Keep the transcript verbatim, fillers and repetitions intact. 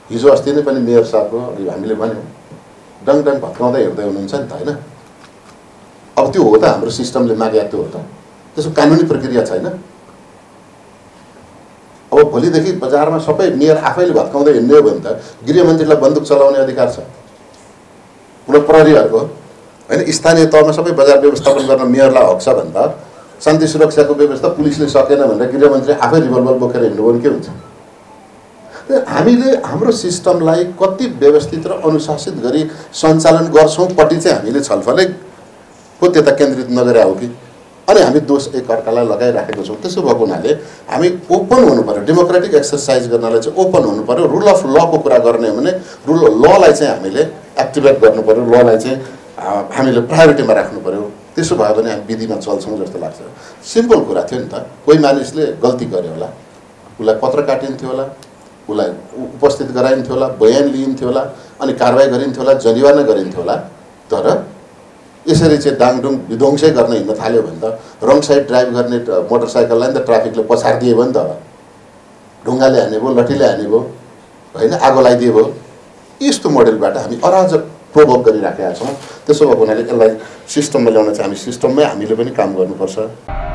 हिजो अस्ति नै पनि मेयर साहबको अघि हामीले भन्यौँ डङ डङ भत्काउँदै हेर्दै हुनुहुन्छ नि त होइन। अब त्यो हो त हाम्रो सिस्टमले मागे त्यो हो त, त्यसको कानुनी प्रक्रिया छैन। अब भोलिदेखि बजारमा सबै मेयर आफैले भत्काउँदै हिँड्ने हो भने त गृहमन्त्रीलाई बन्दुक चलाउने अधिकार छ, पुरा प्रहरीहरूको होइन। स्थानीय तहमा सबै बजार व्यवस्थापन गर्न मेयरलाई हक छ भने त शान्ति सुरक्षाको व्यवस्था पुलिसले सकेन भनेर गृहमन्त्री आफै रिभल्भर बोकेर हिँड्नु भने के हुन्छ? हामीले हाम्रो सिस्टमलाई कति व्यवस्थित र अनुशासित गरी सञ्चालन गर्छौँ पट्टि चाहिँ हामीले छलफलै को त्यता केन्द्रित नगरे हो कि? अनि हामी दोष एकअर्कालाई लगाइराखेको छौँ। त्यसो भएको हुनाले हामी ओपन हुनु पर्यो, डेमोक्रेटिक एक्सर्साइज गर्नलाई चाहिँ ओपन हुनु पर्यो। रुल अफ लको कुरा गर्ने हो भने रुल ललाई चाहिँ हामीले एक्टिभेट गर्नु पर्यो, ललाई चाहिँ हामीले प्रायोरिटीमा राख्नु पर्यो। त्यसो भयो भने हामी विधिमा चल्छौँ जस्तो लाग्छ। सिम्पल कुरा थियो नि त, कोही मानिसले गल्ती गर्यो होला, उसलाई पत्र काटिन्थ्यो होला, उसलाई उपस्थित गराइन्थ्यो होला, बयान लिइन्थ्यो होला, अनि कारवाही गरिन्थ्यो होला, जरिवाना गरिन्थ्यो होला। तर यसरी चाहिँ डाङडुङ विध्वंसै गर्न हिँड्न थाल्यो भने त रङ साइड ड्राइभ गर्ने मोटरसाइकललाई नि त ट्राफिकले पछाडिदियो भने त ढुङ्गाले हाने भयो, लठीले हाने भयो होइन, आगो लगाइदियो भयो। यस्तो मोडेलबाट हामी अराजक प्रोभोक गरिराखेका छौँ। त्यसो भएको हुनाले यसलाई सिस्टममा ल्याउन चाहिँ हामी सिस्टममै हामीले पनि काम गर्नुपर्छ।